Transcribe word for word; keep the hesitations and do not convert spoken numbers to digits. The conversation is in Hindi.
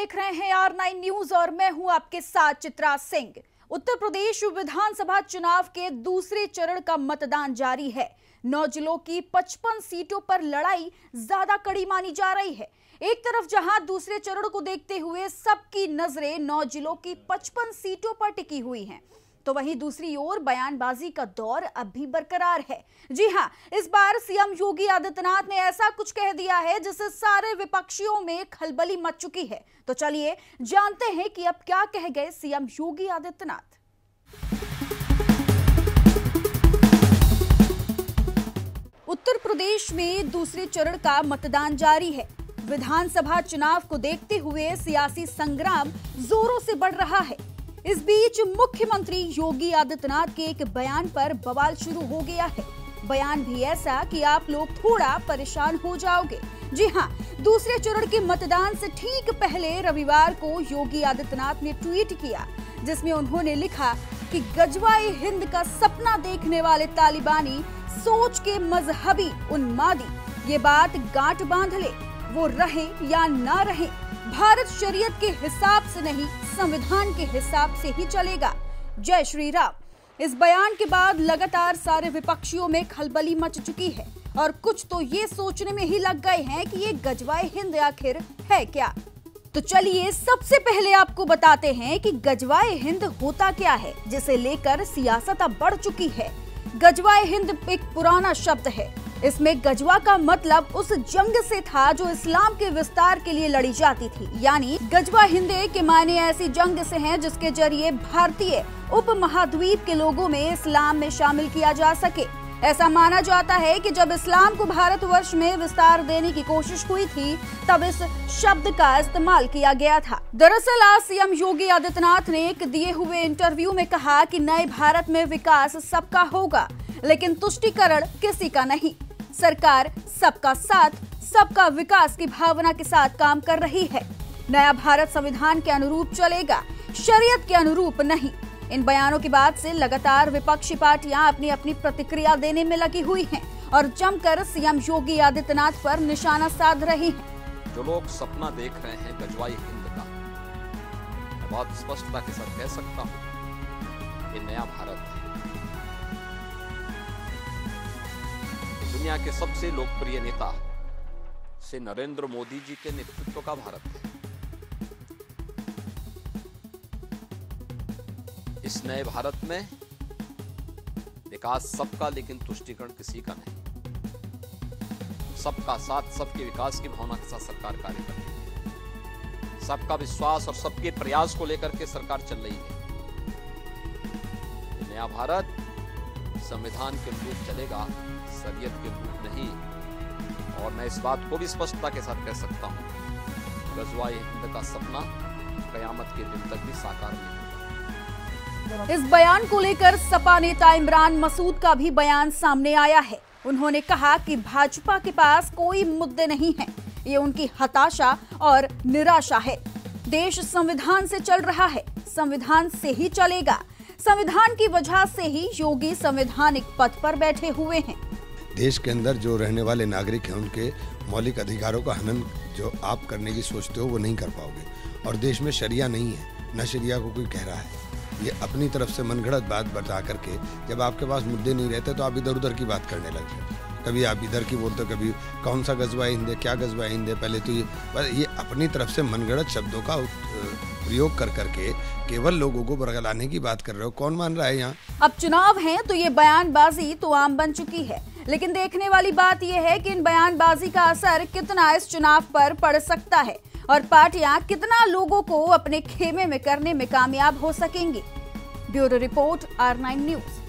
देख रहे हैं आर नाइन न्यूज और मैं हूं आपके साथ चित्रा सिंह। उत्तर प्रदेश विधानसभा चुनाव के दूसरे चरण का मतदान जारी है। नौ जिलों की पचपन सीटों पर लड़ाई ज्यादा कड़ी मानी जा रही है। एक तरफ जहां दूसरे चरण को देखते हुए सबकी नजरें नौ जिलों की पचपन सीटों पर टिकी हुई हैं, तो वहीं दूसरी ओर बयानबाजी का दौर अब भी बरकरार है। जी हां, इस बार सीएम योगी आदित्यनाथ ने ऐसा कुछ कह दिया है जिससे सारे विपक्षियों में खलबली मच चुकी है। तो चलिए जानते हैं कि अब क्या कह गए सीएम योगी आदित्यनाथ। उत्तर प्रदेश में दूसरे चरण का मतदान जारी है। विधानसभा चुनाव को देखते हुए सियासी संग्राम जोरों से बढ़ रहा है। इस बीच मुख्यमंत्री योगी आदित्यनाथ के एक बयान पर बवाल शुरू हो गया है। बयान भी ऐसा कि आप लोग थोड़ा परेशान हो जाओगे। जी हां, दूसरे चरण के मतदान से ठीक पहले रविवार को योगी आदित्यनाथ ने ट्वीट किया, जिसमें उन्होंने लिखा कि गजवाए हिंद का सपना देखने वाले तालिबानी सोच के मजहबी उन्मादी ये बात गांठ बांध ले, वो रहे या ना रहे, भारत शरीयत के हिसाब से नहीं संविधान के हिसाब से ही चलेगा। जय श्री राम। इस बयान के बाद लगातार सारे विपक्षियों में खलबली मच चुकी है और कुछ तो ये सोचने में ही लग गए हैं कि ये गजवाए हिंद आखिर है क्या। तो चलिए सबसे पहले आपको बताते हैं कि गजवाए हिंद होता क्या है, जिसे लेकर सियासत अब बढ़ चुकी है। गजवाए हिंद एक पुराना शब्द है। इसमें गजवा का मतलब उस जंग से था जो इस्लाम के विस्तार के लिए लड़ी जाती थी। यानी गजवा हिंदे के मायने ऐसी जंग से हैं जिसके जरिए भारतीय उपमहाद्वीप के लोगों में इस्लाम में शामिल किया जा सके। ऐसा माना जाता है कि जब इस्लाम को भारतवर्ष में विस्तार देने की कोशिश हुई थी, तब इस शब्द का इस्तेमाल किया गया था। दरअसल आज सीएम योगी आदित्यनाथ ने एक दिए हुए इंटरव्यू में कहा कि नए भारत में विकास सबका होगा, लेकिन तुष्टीकरण किसी का नहीं। सरकार सबका साथ, सबका विकास की भावना के साथ काम कर रही है। नया भारत संविधान के अनुरूप चलेगा, शरीयत के अनुरूप नहीं। इन बयानों के बाद से लगातार विपक्षी पार्टियां अपनी अपनी प्रतिक्रिया देने में लगी हुई हैं और जमकर सीएम योगी आदित्यनाथ पर निशाना साध रही हैं। जो लोग सपना देख रहे हैं गजवाई हिंद का, मैं बहुत स्पष्टता के साथ कह सकता हूं कि नया भारत है। दुनिया के सबसे लोकप्रिय नेता से नरेंद्र मोदी जी के नेतृत्व का भारत है। इस नए भारत में विकास सबका, लेकिन तुष्टीकरण किसी का नहीं। सबका साथ, सबके विकास की भावना के साथ सरकार कार्य कर रही है। सबका विश्वास और सबके प्रयास को लेकर के सरकार चल रही है। नया भारत संविधान के अनुरूप चलेगा, शरीयत के अनुरूप नहीं। और मैं इस बात को भी स्पष्टता के साथ कह सकता हूं, गजवाए हिंद का सपना कयामत के दिन तक भी साकार नहीं होगा। इस बयान को लेकर सपा नेता इमरान मसूद का भी बयान सामने आया है। उन्होंने कहा कि भाजपा के पास कोई मुद्दे नहीं है, ये उनकी हताशा और निराशा है। देश संविधान से चल रहा है, संविधान से ही चलेगा। संविधान की वजह से ही योगी संवैधानिक पद पर बैठे हुए हैं। देश के अंदर जो रहने वाले नागरिक हैं, उनके मौलिक अधिकारों का हनन जो आप करने की सोचते हो वो नहीं कर पाओगे। और देश में शरिया नहीं है, न शरिया को कोई कह रहा है। ये अपनी तरफ से मनगढ़ंत बात बता करके जब आपके पास मुद्दे नहीं रहते तो आप इधर उधर की बात करने लग जाते। कभी आप इधर की बोलते, कभी कौन सा गजवा हिंद है, क्या गजवा हिंद है। पहले तो ये ये अपनी तरफ से मनगढ़ंत शब्दों का प्रयोग कर करके केवल लोगों को बरगलाने की बात कर रहे हो। कौन मान रहा है यहाँ? अब चुनाव है तो ये बयानबाजी तो आम बन चुकी है, लेकिन देखने वाली बात यह है कि इन बयानबाजी का असर कितना इस चुनाव पर पड़ सकता है और पार्टियां कितना लोगों को अपने खेमे में करने में कामयाब हो सकेंगी। Bureau report, R nine news.